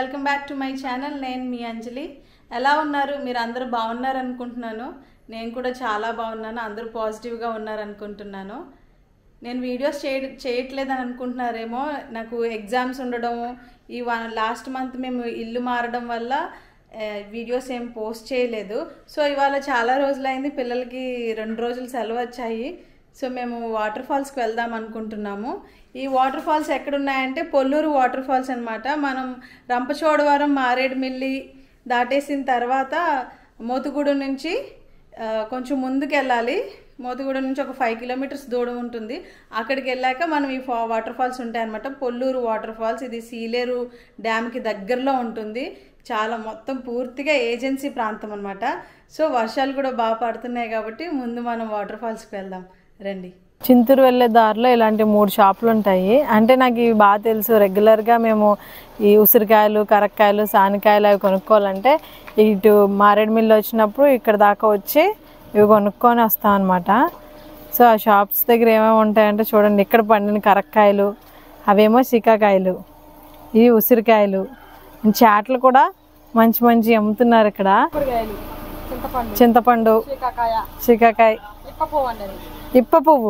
Welcome back to my channel. నేను మీ అంజలి. ఎలా ఉన్నారు? మీరు అందరూ బాగున్నారు అనుకుంటున్నాను. నేను కూడా చాలా బాగున్నాను. అందరూ పాజిటివ్గా ఉన్నారు అనుకుంటున్నాను. నేను వీడియోస్ చేయట్లేదని అనుకుంటున్నారేమో. నాకు ఎగ్జామ్స్ ఉండడం, ఈ లాస్ట్ మంత్ మేము ఇల్లు మారడం వల్ల వీడియోస్ ఏం పోస్ట్ చేయలేదు. సో ఇవాళ చాలా రోజులైంది, పిల్లలకి 2 రోజులు సెలవు వచ్చాయి. సో మేము వాటర్ ఫాల్స్కి వెళ్దాం అనుకుంటున్నాము. ఈ వాటర్ ఫాల్స్ ఎక్కడున్నాయంటే పొల్లూరు వాటర్ ఫాల్స్ అనమాట. మనం రంపచోడవరం, మారేడుమిల్లి దాటేసిన తర్వాత మోతుగూడెం నుంచి కొంచెం ముందుకు వెళ్ళాలి. మోతుగూడెం నుంచి ఒక 5 కిలోమీటర్స్ దూరం ఉంటుంది. అక్కడికి వెళ్ళాక మనం ఈ వాటర్ ఫాల్స్ ఉంటాయన్నమాట. పొల్లూరు వాటర్ ఫాల్స్ ఇది సీలేరు డ్యామ్కి దగ్గరలో ఉంటుంది. చాలా మొత్తం పూర్తిగా ఏజెన్సీ ప్రాంతం అనమాట. సో వర్షాలు కూడా బాగా పడుతున్నాయి కాబట్టి ముందు మనం వాటర్ ఫాల్స్కి వెళ్దాం రండి. చింతూరు వెళ్ళే దారిలో ఇలాంటి 3 షాపులు ఉంటాయి. అంటే నాకు ఇవి బాగా తెలుసు. రెగ్యులర్గా మేము ఈ ఉసిరికాయలు, కరక్కాయలు, సానికాయలు అవి కొనుక్కోవాలంటే ఇటు మారేడుమిల్లి వచ్చినప్పుడు ఇక్కడ దాకా వచ్చి ఇవి కొనుక్కొని వస్తాం అనమాట. సో ఆ షాప్స్ దగ్గర ఏమేమి ఉంటాయంటే చూడండి, ఇక్కడ పండిన కరక్కాయలు, అవేమో సీకాకాయలు, ఇవి ఉసిరికాయలు, చాట్లు కూడా మంచి మంచి అమ్ముతున్నారు ఇక్కడ. చింతపండు, సీకాకాయ, ఇప్ప పువ్వు,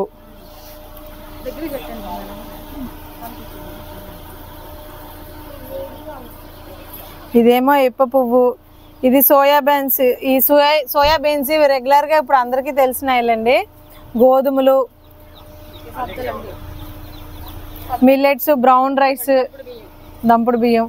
ఇదేమో ఇప్ప పువ్వు, ఇది సోయా బీన్స్. ఈ సోయా బీన్స్ ఇవి రెగ్యులర్గా ఇప్పుడు అందరికీ తెలిసినాయిలేండి. గోధుమలు, మిల్లెట్స్, బ్రౌన్ రైస్, దంపుడు బియ్యం,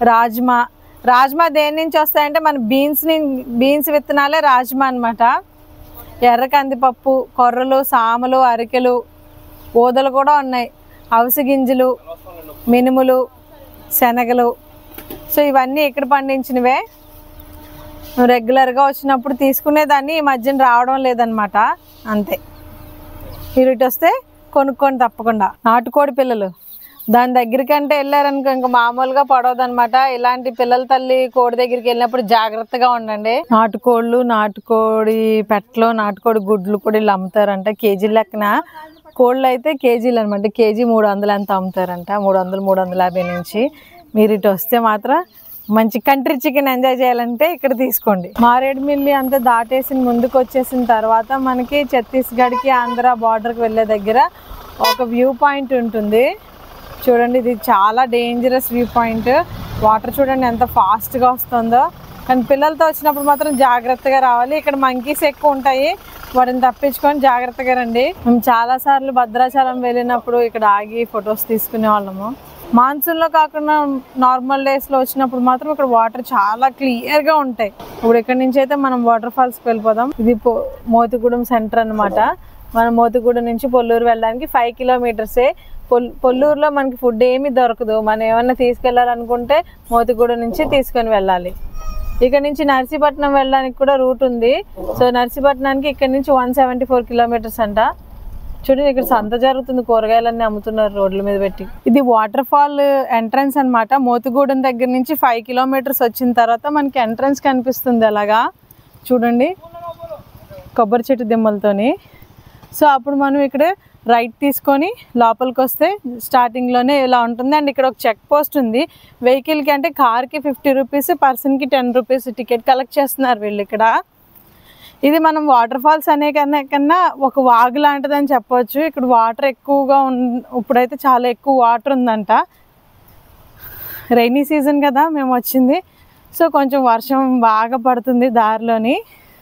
రాజ్మా దేని నుంచి వస్తాయంటే మన బీన్స్ విత్తనాలే రాజ్మా అనమాట. ఎర్ర కందిపప్పు, కొర్రలు, సామలు, అరికెలు, ఊదలు కూడా ఉన్నాయి. అవిసె గింజలు, మినుములు, శనగలు. సో ఇవన్నీ ఇక్కడ పండించినవే. రెగ్యులర్గా వచ్చినప్పుడు తీసుకునేదాన్ని, ఈ మధ్యన రావడం లేదనమాట. అంతే, మీరు ఇటు వస్తే కొనుక్కొని తప్పకుండా. నాటుకోడి పిల్లలు దాని దగ్గరికి అంటే వెళ్ళారనుకో ఇంకా మామూలుగా పడవదనమాట. ఇలాంటి పిల్లల తల్లి కోడి దగ్గరికి వెళ్ళినప్పుడు జాగ్రత్తగా ఉండండి. నాటుకోళ్ళు, నాటుకోడి పెట్టలు, నాటుకోడి గుడ్లు కూడా వీళ్ళు అమ్ముతారంట కేజీల లెక్కన. కోళ్ళు అయితే కేజీలు అనమాట. కేజీ 300 ఎంత అమ్ముతారంట. 300, 350 నుంచి. మీరు ఇటు వస్తే మాత్రం మంచి కంట్రీ చికెన్ ఎంజాయ్ చేయాలంటే ఇక్కడ తీసుకోండి. మారేడుమిల్లి అంతా దాటేసి ముందుకు వచ్చేసిన తర్వాత మనకి ఛత్తీస్గఢ్కి, ఆంధ్ర బార్డర్కి వెళ్ళే దగ్గర ఒక వ్యూ పాయింట్ ఉంటుంది. చూడండి, ఇది చాలా డేంజరస్ వ్యూ పాయింట్. వాటర్ చూడండి ఎంత ఫాస్ట్గా వస్తుందో. కానీ పిల్లలతో వచ్చినప్పుడు మాత్రం జాగ్రత్తగా రావాలి. ఇక్కడ మంకీస్ ఎక్కువ ఉంటాయి, వాటిని తప్పించుకొని జాగ్రత్తగా రండి. మేము చాలాసార్లు భద్రాచలం వెళ్ళినప్పుడు ఇక్కడ ఆగి ఫొటోస్ తీసుకునే వాళ్ళము. మాన్సూన్లో కాకుండా నార్మల్ డేస్లో వచ్చినప్పుడు మాత్రం ఇక్కడ వాటర్ చాలా క్లియర్గా ఉంటాయి. ఇప్పుడు ఇక్కడ నుంచి అయితే మనం వాటర్ ఫాల్స్కి వెళ్ళిపోదాం. ఇది మోతుగూడెం సెంటర్ అనమాట. మనం మోతుగూడెం నుంచి పొల్లూరు వెళ్ళడానికి 5 కిలోమీటర్సే. పొల్లూరులో మనకి ఫుడ్ ఏమీ దొరకదు. మనం ఏమన్నా తీసుకెళ్ళాలనుకుంటే మోతుగూడెం నుంచి తీసుకొని వెళ్ళాలి. ఇక్కడ నుంచి నర్సీపట్నం వెళ్ళడానికి కూడా రూట్ ఉంది. సో నర్సీపట్నానికి ఇక్కడ నుంచి 174 కిలోమీటర్స్ అంట. చూడండి, ఇక్కడ సంత జరుగుతుంది, కూరగాయలన్నీ అమ్ముతున్నారు రోడ్ల మీద పెట్టి. ఇది వాటర్ ఫాల్ ఎంట్రన్స్ అనమాట. మోతుగూడెం దగ్గర నుంచి 5 కిలోమీటర్స్ వచ్చిన తర్వాత మనకి ఎంట్రన్స్ కనిపిస్తుంది. అలాగా చూడండి, కొబ్బరి చెట్టు దిమ్మలతోని. సో అప్పుడు మనం ఇక్కడ రైట్ తీసుకొని లోపలికి వస్తే స్టార్టింగ్లోనే ఇలా ఉంటుంది. అండ్ ఇక్కడ ఒక చెక్ పోస్ట్ ఉంది. వెహికల్కి అంటే కార్కి 50 రూపీస్, పర్సన్కి 10 రూపీస్ టికెట్ కలెక్ట్ చేస్తున్నారు వీళ్ళు ఇక్కడ. ఇది మనం వాటర్ ఫాల్స్ అనే కన్నా ఒక వాగు లాంటిదని చెప్పవచ్చు. ఇక్కడ వాటర్ ఎక్కువగా ఇప్పుడైతే చాలా ఎక్కువ వాటర్ ఉందంట. రైనీ సీజన్ కదా మేము వచ్చింది. సో కొంచెం వర్షం బాగా పడుతుంది దారిలోని.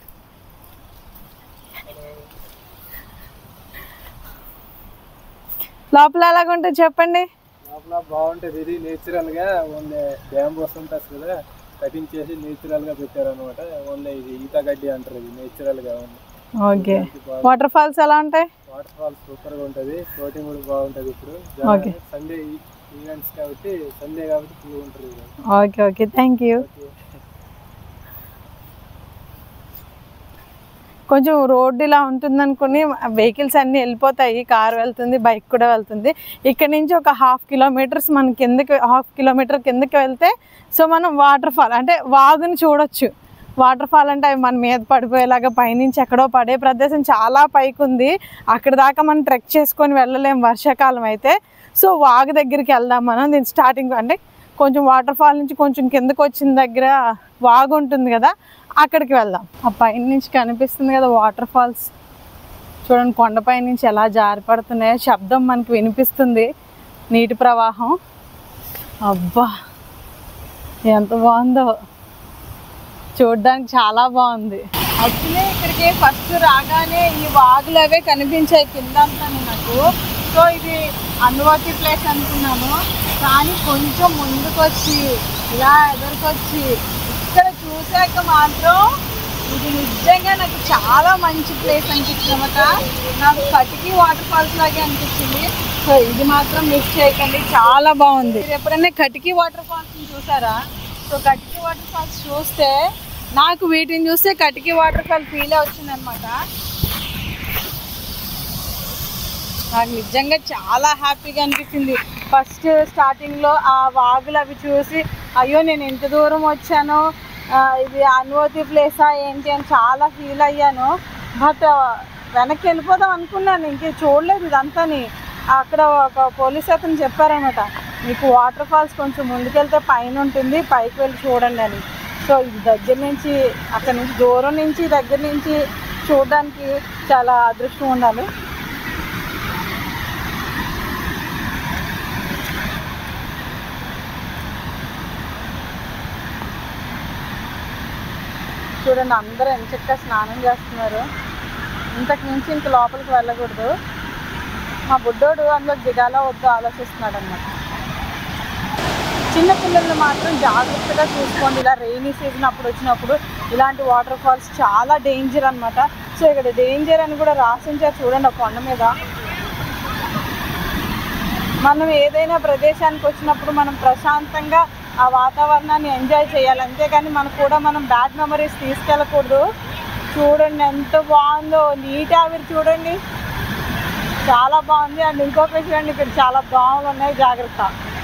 లోపల ఎలాగుంటుంది చెప్పండి? లోపల బాగుంటుంది. ఇది నేచురల్ గా ఓన్లీ బ్యాంబూ వస్తుంటుంది కదా, కటింగ్ చేసి నేచురల్ గా పెట్టారు అనమాట. ఓన్లీ ఇది ఈత గడ్డి అంటారు, ఇది నేచురల్ గా ఉంది. ఓకే, వాటర్ ఫాల్స్ ఎలా ఉంటాయి? వాటర్ ఫాల్స్ సూపర్ గా ఉంటది. ఫ్లోటింగ్ కూడా బాగుంటది. ఇప్పుడు సండే ఈవెంట్స్ కాబట్టి, సండే కాబట్టి ఫుల్ ఉంటుంది. Okay okay, thank you. కొంచెం రోడ్డు ఇలా ఉంటుంది అనుకుని వెహికల్స్ అన్నీ వెళ్ళిపోతాయి. కార్ వెళ్తుంది, బైక్ కూడా వెళ్తుంది. ఇక్కడ నుంచి ఒక 1/2 కిలోమీటర్స్ మన కిందకి, 1/2 కిలోమీటర్ కిందకి వెళ్తే సో మనం వాటర్ ఫాల్ అంటే వాగుని చూడొచ్చు. వాటర్ ఫాల్ అంటే అవి మన మీద పడిపోయేలాగా పైనుంచి ఎక్కడో పడే ప్రదేశం చాలా పైకి ఉంది. అక్కడ దాకా మనం ట్రెక్ చేసుకొని వెళ్ళలేము వర్షాకాలం అయితే. సో వాగు దగ్గరికి వెళ్దాం మనం. దీని స్టార్టింగ్ అంటే కొంచెం వాటర్ ఫాల్ నుంచి కొంచెం కిందకు వచ్చిన దగ్గర వాగు ఉంటుంది కదా, అక్కడికి వెళ్దాం. ఆ పైన నుంచి కనిపిస్తుంది కదా వాటర్ ఫాల్స్, చూడండి కొండపై నుంచి ఎలా జారిపడుతున్నాయో, శబ్దం మనకి వినిపిస్తుంది, నీటి ప్రవాహం. అబ్బా ఎంత బాగుందో, చూడడానికి చాలా బాగుంది. యాక్చువల్లీ ఇక్కడికి ఫస్ట్ రాగానే ఈ వాగులు అవే కనిపించాయి కిందంతా నాకు. సో ఇది అన్వాటి ప్లేస్ అనుకున్నాను, కానీ కొంచెం ముందుకు వచ్చి ఇలా ఎదురుకొచ్చి ఇక్కడ చూసాక మాత్రం ఇది నిజంగా నాకు చాలా మంచి ప్లేస్ అనిపించింది అన్నమాట. నాకు కటికి వాటర్ ఫాల్స్ లాగే అనిపించింది. సో ఇది మాత్రం మిస్ చేయకండి, చాలా బాగుంది. మీరు ఎప్పుడైనా కటికి వాటర్ ఫాల్స్ని చూసారా? సో కటికి వాటర్ ఫాల్స్ చూస్తే నాకు వీటిని చూస్తే కటికి వాటర్ ఫాల్ ఫీల్ వచ్చింది అనమాట. నాకు నిజంగా చాలా హ్యాపీగా అనిపించింది. ఫస్ట్ స్టార్టింగ్లో ఆ వాగులు అవి చూసి అయ్యో నేను ఎంత దూరం వచ్చాను, ఇది అనుమతి ప్లేసా ఏంటి అని చాలా ఫీల్ అయ్యాను. బట్ వెనక్కి వెళ్ళిపోదాం అనుకున్నాను, ఇంకే చూడలేదు ఇదంతాని. అక్కడ ఒక పోలీస్ అతను చెప్పారనమాట, మీకు వాటర్ ఫాల్స్ కొంచెం ముందుకెళ్తే పైన ఉంటుంది, పైకి వెళ్ళి చూడండి అని. సో ఇది దగ్గర నుంచి, అక్కడ నుంచి దూరం నుంచి దగ్గర నుంచి చూడడానికి చాలా అదృష్టం ఉండాలి. చూడండి అందరూ ఎంచక్కా స్నానం చేస్తున్నారు. ఇంతకు మించి ఇంక లోపలికి వెళ్ళకూడదు. మా బుడ్డోడు అందులో దిగాలో వద్దో ఆలోచిస్తున్నాడు అన్నమాట. చిన్నపిల్లల్ని మాత్రం జాగ్రత్తగా చూసుకోండి. ఇలా రెయినీ సీజన్ అప్పుడు వచ్చినప్పుడు ఇలాంటి వాటర్ ఫాల్స్ చాలా డేంజర్ అనమాట. సో ఇక్కడ డేంజర్ అని కూడా రాసించారు చూడండి ఆ కొండ మీద. మనం ఏదైనా ప్రదేశానికి వచ్చినప్పుడు మనం ప్రశాంతంగా ఆ వాతావరణాన్ని ఎంజాయ్ చేయాలి, అంతేకాని మనం బ్యాడ్ మెమరీస్ తీసుకెళ్ళకూడదు. చూడండి ఎంత బాగుందో, నీటి ఆవిరి చూడండి చాలా బాగుంది. అండ్ ఇంకొక విషయం, ఇక్కడ చాలా దోమలు ఉన్నాయి, జాగ్రత్త.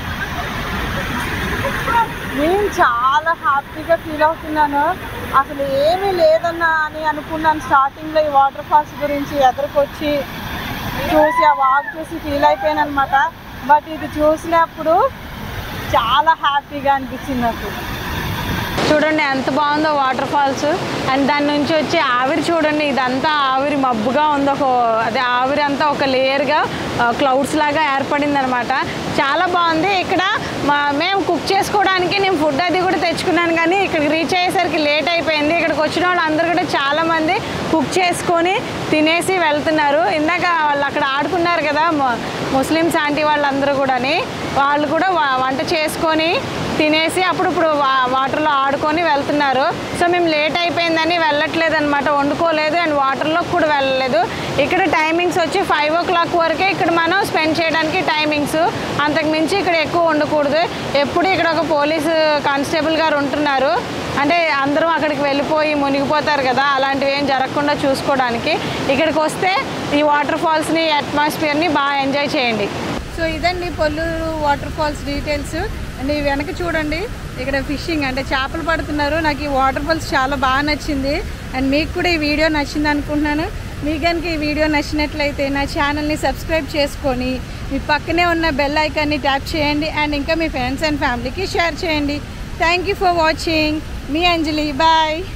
నేను చాలా హ్యాపీగా ఫీల్ అవుతున్నాను. అసలు ఏమీ లేదన్నా అని అనుకున్నాను స్టార్టింగ్లో. ఈ వాటర్ ఫాల్స్ గురించి ఎదురుకొచ్చి చూసి ఆ వాక్ చూసి ఫీల్ అయిపోయాను అనమాట. బట్ ఇది చూసినప్పుడు చాలా హ్యాపీగా అనిపించింది నాకు. చూడండి ఎంత బాగుందో వాటర్ ఫాల్స్. అండ్ దాని నుంచి వచ్చే ఆవిరి చూడండి, ఇదంతా ఆవిరి మబ్బుగా ఉంది, అదే ఆవిరి అంతా ఒక లేయర్గా క్లౌడ్స్ లాగా ఏర్పడింది అనమాట. చాలా బాగుంది. ఇక్కడ మేము కుక్ చేసుకోవడానికి నేను ఫుడ్ అది కూడా తెచ్చుకున్నాను, కానీ ఇక్కడికి రీచ్ అయ్యేసరికి లేట్ అయిపోయింది. ఇక్కడికి వచ్చిన వాళ్ళు అందరూ కూడా చాలామంది కుక్ చేసుకొని తినేసి వెళ్తున్నారు. ఇందాక వాళ్ళు అక్కడ ఆడుకున్నారు కదా ముస్లిమ్స్ ఆంటీ వాళ్ళందరూ కూడాని, వాళ్ళు కూడా వంట చేసుకొని తినేసి అప్పుడు వాటర్లో ఆడుకొని వెళ్తున్నారు. సో మేము లేట్ అయిపోయిందని వెళ్ళట్లేదు అనమాట, వండుకోలేదు అండ్ వాటర్లో కూడా వెళ్ళలేదు. ఇక్కడ టైమింగ్స్ వచ్చి 5 o'clock వరకే ఇక్కడ మనం స్పెండ్ చేయడానికి టైమింగ్స్, అంతకు మించి ఇక్కడ ఎక్కువ వండకూడదు. ఎప్పుడు ఇక్కడ ఒక పోలీసు కానిస్టేబుల్ గారు ఉంటున్నారు, అంటే అందరూ అక్కడికి వెళ్ళిపోయి మునిగిపోతారు కదా, అలాంటివి ఏం జరగకుండా చూసుకోవడానికి. ఇక్కడికి వస్తే ఈ వాటర్ ఫాల్స్ని అట్మాస్ఫియర్ని బాగా ఎంజాయ్ చేయండి. సో ఇదండి Polluru water falls details. And ఈ వెనక చూడండి ఇక్కడ ఫిషింగ్, అంటే చేపలు పడుతున్నారు. నాకు ఈ వాటర్ ఫాల్స్ చాలా బాగా నచ్చింది. అండ్ మీకు కూడా ఈ వీడియో నచ్చింది అనుకుంటున్నాను. మీకు కనుక ఈ వీడియో నచ్చినట్లయితే నా ఛానల్ని సబ్స్క్రైబ్ చేసుకొని మీ పక్కనే ఉన్న బెల్ ఐకాన్ని ట్యాప్ చేయండి. అండ్ ఇంకా మీ ఫ్రెండ్స్ అండ్ ఫ్యామిలీకి షేర్ చేయండి. Thank you for watching. మీ అంజలి. బాయ్.